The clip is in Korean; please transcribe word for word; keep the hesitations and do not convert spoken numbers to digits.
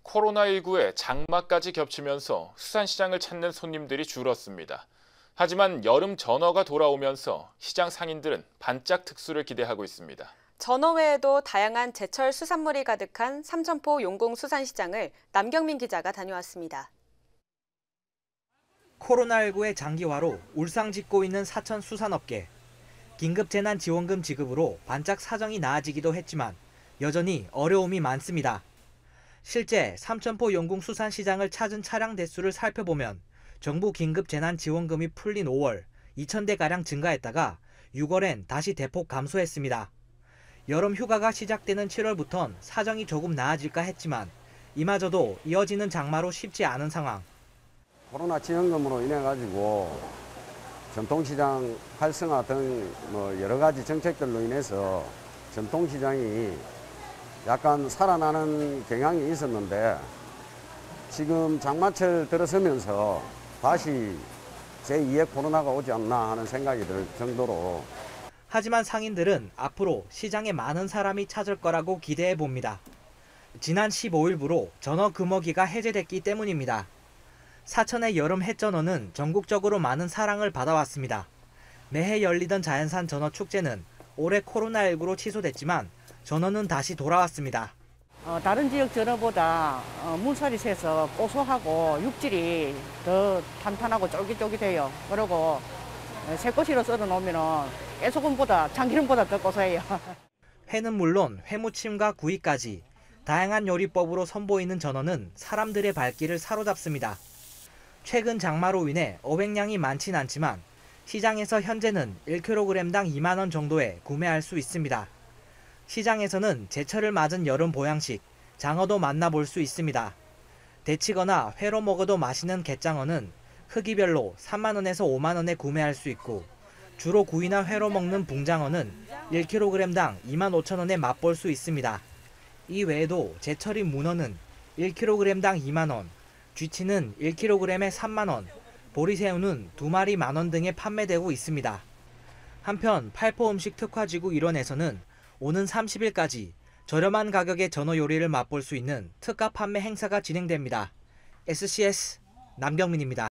코로나십구에 장마까지 겹치면서 수산시장을 찾는 손님들이 줄었습니다. 하지만 여름 전어가 돌아오면서 시장 상인들은 반짝 특수를 기대하고 있습니다. 전어 외에도 다양한 제철 수산물이 가득한 삼천포 용궁수산시장을 남경민 기자가 다녀왔습니다. 코로나십구의 장기화로 울상짓고 있는 사천 수산업계. 긴급재난지원금 지급으로 반짝 사정이 나아지기도 했지만 여전히 어려움이 많습니다. 실제 삼천포 용궁수산시장을 찾은 차량 대수를 살펴보면 정부 긴급재난지원금이 풀린 오월 이천 대가량 증가했다가 유월엔 다시 대폭 감소했습니다. 여름 휴가가 시작되는 칠월부턴 사정이 조금 나아질까 했지만 이마저도 이어지는 장마로 쉽지 않은 상황. 코로나 지원금으로 인해 가지고 전통시장 활성화 등 뭐 여러 가지 정책들로 인해서 전통시장이 약간 살아나는 경향이 있었는데 지금 장마철 들어서면서 다시 제이의 코로나가 오지 않나 하는 생각이 들 정도로. 하지만 상인들은 앞으로 시장에 많은 사람이 찾을 거라고 기대해 봅니다. 지난 십오일부로 전어 금어기가 해제됐기 때문입니다. 사천의 여름 햇전어는 전국적으로 많은 사랑을 받아왔습니다. 매해 열리던 자연산 전어 축제는 올해 코로나십구로 취소됐지만 전어는 다시 돌아왔습니다. 어, 다른 지역 전어보다 어, 물살이 세서 고소하고 육질이 더 탄탄하고 쫄깃쫄깃해요. 그리고 새꼬시로 썰어 놓으면 깨소금보다 참기름보다 더 고소해요. 회는 물론 회무침과 구이까지 다양한 요리법으로 선보이는 전어는 사람들의 발길을 사로잡습니다. 최근 장마로 인해 어획량이 많진 않지만 시장에서 현재는 일 킬로그램당 이만 원 정도에 구매할 수 있습니다. 시장에서는 제철을 맞은 여름 보양식, 장어도 만나볼 수 있습니다. 데치거나 회로 먹어도 맛있는 갯장어는 크기별로 삼만 원에서 오만 원에 구매할 수 있고 주로 구이나 회로 먹는 붕장어는 일 킬로그램당 이만 오천 원에 맛볼 수 있습니다. 이 외에도 제철인 문어는 일 킬로그램당 이만 원, 쥐치는 일 킬로그램에 삼만 원, 보리새우는 두 마리 만 원 등에 판매되고 있습니다. 한편 팔포 음식 특화지구 일원에서는 오는 삼십일까지 저렴한 가격의 전어 요리를 맛볼 수 있는 특가 판매 행사가 진행됩니다. 에스씨에스 남경민입니다.